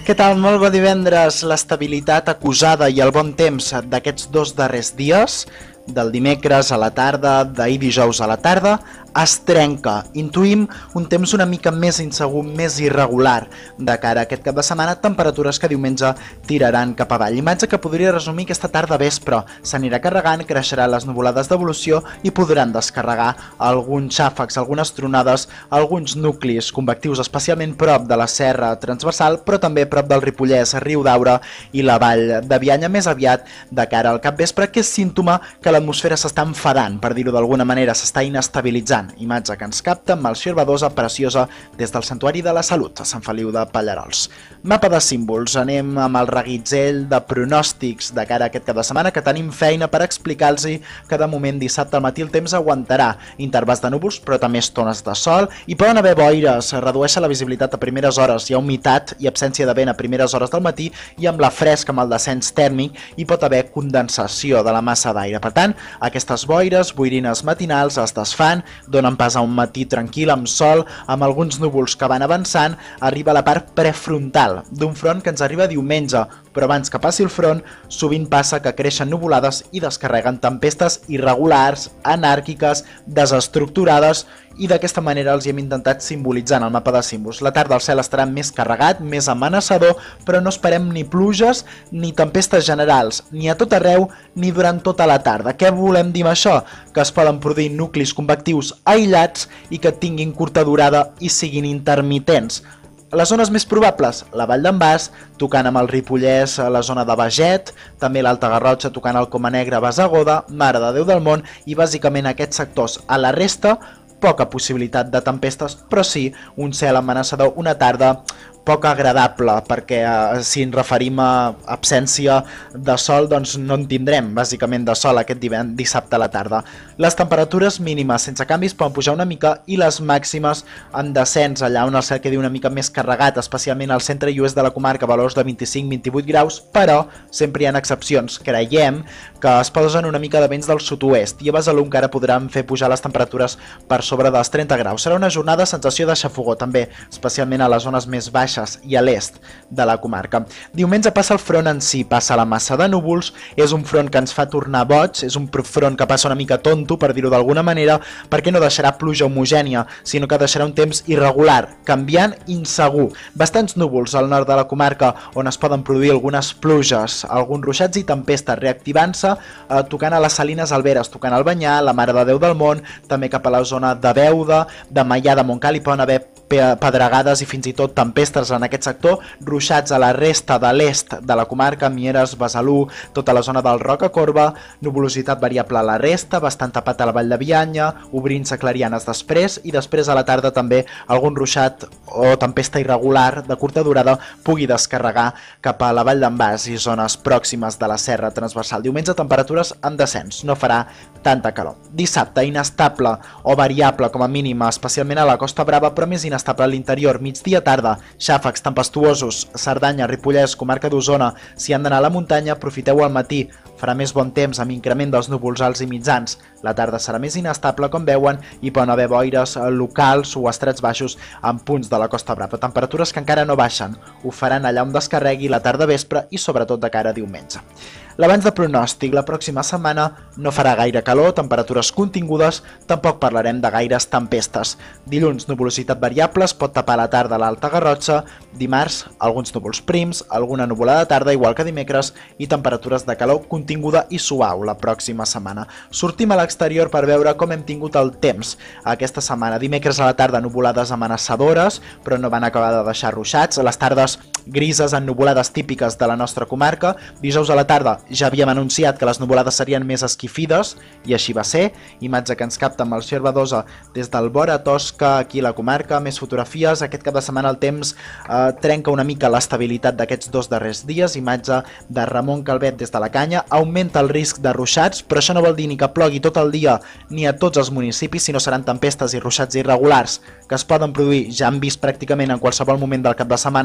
Què tal? Molt bon divendres. L'estabilitat acusada i el bon temps d'aquests dos darrers dies, del dimecres a la tarda, d'ahir dijous a la tarda, es trenca. Intuïm un temps una mica més insegur, més irregular de cara a aquest cap de setmana, temperatures que diumenge tiraran cap avall. Imatge que podria resumir aquesta tarda-vespre. S'anirà carregant, creixeran les nuvolades d'evolució i podran descarregar alguns xàfecs, algunes tronades, alguns nuclis convectius, especialment prop de la serra transversal, però també prop del Ripollès, Riudaura i la Vall de Bianya, més aviat de cara al capvespre, que és símptoma que l'atmosfera s'està enfadant, per dir-ho d'alguna manera, s'està inestabilitzant. Imatge que ens capta amb Melcior Badosa, preciosa, des del Santuari de la Salut, a Sant Feliu de Pallerols. Mapa de símbols. Anem amb el reguitzell de pronòstics de cara a aquest cap de setmana, que tenim feina per explicar-los que de moment dissabte al matí el temps aguantarà intervals de núvols, però també estones de sol, i poden haver boires, redueix la visibilitat a primeres hores, hi ha humitat i absència de vent a primeres hores del matí, i amb la fresca, amb el descens tèrmic, hi pot haver condensació de la massa d'aire. Per tant, aquestes boires, boirines matinals, es desfan, donen pas a un matí tranquil, amb sol, amb alguns núvols que van avançant, arriba la part prefrontal d'un front que ens arriba diumenge, però abans que passi el front, sovint passa que creixen nuvolades i descarreguen tempestes irregulars, anàrquiques, desestructurades, i d'aquesta manera els hi hem intentat simbolitzar en el mapa de símbols. La tarda el cel estarà més carregat, més amenaçador, però no esperem ni pluges ni tempestes generals, ni a tot arreu ni durant tota la tarda. Què volem dir amb això? Que es poden produir nuclis convectius aïllats i que tinguin curta durada i siguin intermitents. Les zones més probables, la Vall d'en Bas, tocant amb el Ripollès a la zona de Baget, també l'Alta Garrotxa tocant el Coma Negra, Basagoda, Mare de Déu del Món, i bàsicament aquests sectors. A la resta, poca possibilitat de tempestes, però sí un cel amenaçador, una tarda poc agradable, perquè si ens referim a absència de sol, doncs no en tindrem bàsicament de sol aquest dissabte a la tarda. Les temperatures mínimes sense canvis poden pujar una mica i les màximes en descens, allà on el cel quedi una mica més carregat, especialment al centre i oest de la comarca, valors de 25-28 graus, però sempre hi ha excepcions. Creiem que es posen una mica de vents del sud-oest i a Besalú encara podran fer pujar les temperatures per sobre dels 30 graus. Serà una jornada de sensació de xafogor també, especialment a les zones més baixes i a l'est de la comarca. Diumenge passa el front en si, passa la massa de núvols, és un front que ens fa tornar boig, és un front que passa una mica tonto, per dir-ho d'alguna manera, perquè no deixarà pluja homogènia, sinó que deixarà un temps irregular, canviant, insegur. Bastants núvols al nord de la comarca, on es poden produir algunes pluges, alguns ruixats i tempestes, reactivant-se, tocant a les Salines Alberes, tocant al Banyà, la Mare de Déu del Món, també cap a la zona de Beuda, de Maià, de Montcal, hi poden haver pedregades i fins i tot tempestes en aquest sector, ruixats a la resta de l'est de la comarca, Mieres, Besalú, tota la zona del Rocacorba, nuvolositat variable a la resta, bastant tapat a la Vall de Bianya, obrint-se clarianes després, i després a la tarda també algun ruixat o tempesta irregular de curta durada pugui descarregar cap a la Vall d'en Bas i zones pròximes de la serra transversal. Diumenge temperatures en descens, no farà tanta calor. Dissabte inestable o variable com a mínima, especialment a la Costa Brava, però més inestable a l'interior, migdia tarda, xàfecs tempestuosos, Cerdanya, Ripollès, comarca d'Osona. Si han d'anar a la muntanya, aprofiteu al matí, farà més bon temps amb increment dels núvols alts i mitjans. La tarda serà més inestable, com veuen, i poden haver boires locals o estrats baixos en punts de la Costa Brava. Temperatures que encara no baixen, ho faran allà on descarregui la tarda vespre i sobretot de cara a diumenge. L'abans de pronòstic, la pròxima setmana no farà gaire calor, temperatures contingudes, tampoc parlarem de gaires tempestes. Dilluns, nuvolositat variable, es pot tapar a la tarda a l'Alta Garrotxa, dimarts, alguns núvols prims, alguna nuvolada tarda, igual que dimecres, i temperatures de calor continguda i suau la pròxima setmana. Sortim a l'exterior per veure com hem tingut el temps aquesta setmana. Dimecres a la tarda, nuvolades amenaçadores, però no van acabar de deixar ruixats. Les tardes grises ennuvolades típiques de la nostra comarca. Dijous a la tarda, ja havíem anunciat que les nuvolades serien més esquifides, i així va ser. Imatge que ens capta amb Melcior Badosa des del Vora Tosca, aquí a la comarca, més fotografies. Aquest cap de setmana el temps trenca una mica l'estabilitat d'aquests dos darrers dies. Imatge de Ramon Calvet des de la Canya. Augmenta el risc de ruixats, però això no vol dir ni que plogui tot el dia ni a tots els municipis, sinó seran tempestes i ruixats irregulars que es poden produir, ja han vist pràcticament en qualsevol moment del cap de setmana,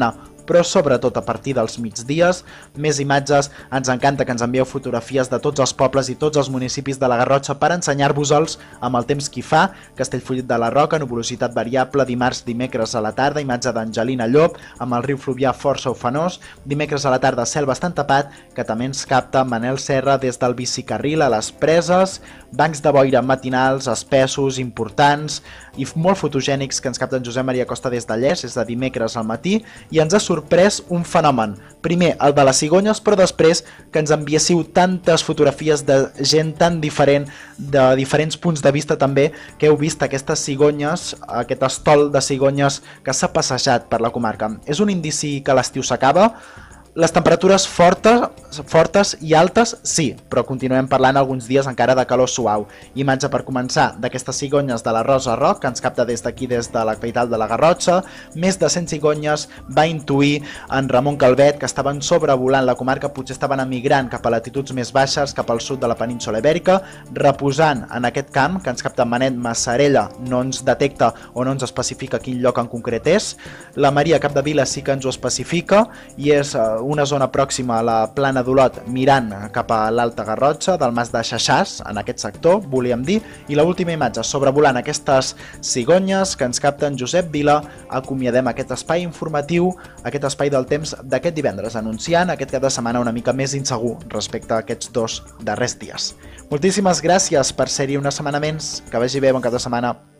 però sobretot a partir dels migdies, més imatges. Ens encanta que ens envieu fotografies de tots els pobles i tots els municipis de la Garrotxa per ensenyar-vos-els amb el temps que hi fa. Castellfollit de la Roca, nuvolositat variable, dimarts, dimecres a la tarda, imatge d'Angelina Llop, amb el riu Fluvià força ufanós, dimecres a la tarda cel bastant tapat, que també ens capta Manel Serra des del bicicarril a les preses, bancs de boira matinals, espessos, importants i molt fotogènics que ens capten Josep Maria Costa des de Lles, és de dimecres al matí, i ens ha sorprès un fenomen. Primer, el de les cigonyes, però després que ens enviéssiu tantes fotografies de gent tan diferent, de diferents punts de vista també, que heu vist aquestes cigonyes, aquest estol de cigonyes que s'ha passejat per la comarca. És un indici que l'estiu s'acaba. Les temperatures fortes i altes, sí, però continuem parlant alguns dies encara de calor suau. Imatge per començar d'aquestes cigonyes de la Rosa Roc, que ens capta des d'aquí, des de la capital de la Garrotxa. Més de 100 cigonyes va intuir en Ramon Calvet que estaven sobrevolant la comarca, potser estaven emigrant cap a latituds més baixes, cap al sud de la península Ibèrica, reposant en aquest camp que ens capta Manet Massarella, no ens detecta o no ens especifica quin lloc en concret és. La Maria Capdevila sí que ens ho especifica i és una zona pròxima a la Plana d'Olot, mirant cap a l'Alta Garrotxa, del Mas de Xaxàs, en aquest sector, volíem dir, i l'última imatge, sobrevolant aquestes cigonyes que ens capten Josep Vila. Acomiadem aquest espai informatiu, aquest espai del temps d'aquest divendres, anunciant aquest cap de setmana una mica més insegur respecte a aquests dos darrers dies. Moltíssimes gràcies per ser-hi una setmana més, que vagi bé, bon cap de setmana.